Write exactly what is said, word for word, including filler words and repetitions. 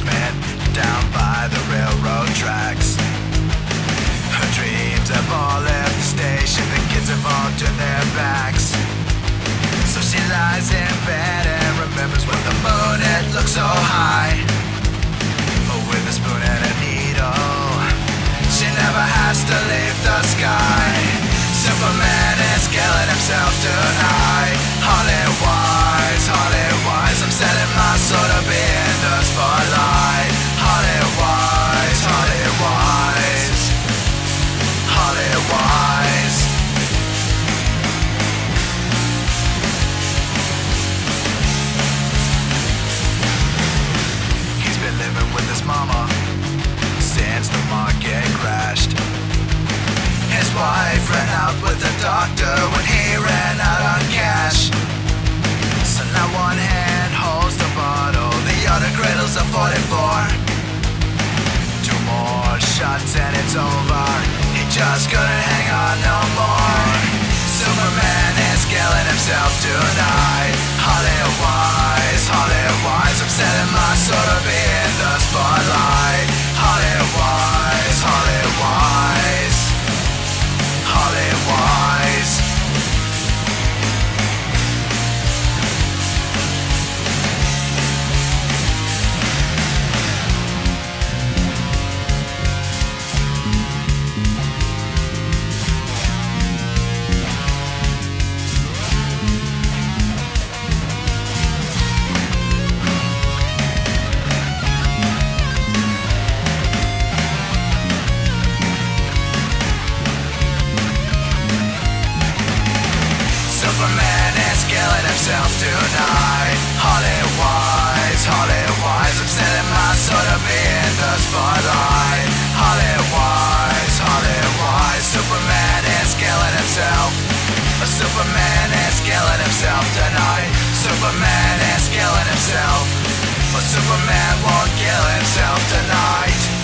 basement down by the railroad tracks. Her dreams have all left the station, the kids have all turned their backs. So she lies in bed and remembers when the moon had looked so high. Oh, with a spoon and a needle, she never has to leave the sky. Superman is killing himself tonight. Holly wise, Holly wise, I'm setting my soul to be in the spotlight. Holly wise, Holly wise, Holly wise. He's been living with his mama since the market crashed. His wife ran out with the doctor when he ran out on cash. So now one hand holds the bottle, the other cradles a forty-four. Two more shots and it's over, he just couldn't hang on no more. Superman is killing himself tonight. Holly wise, Holly wise, I'm setting my soul to be in the spotlight. Holly wise, Holly wise, Holly wise. Superman is killing himself tonight. Holly wise, Holly wise, I'm setting my soul to be in the spotlight. Holly wise, Holly wise, Superman is killing himself. A Superman is killing himself tonight. Superman is killing himself. But Superman won't kill himself tonight.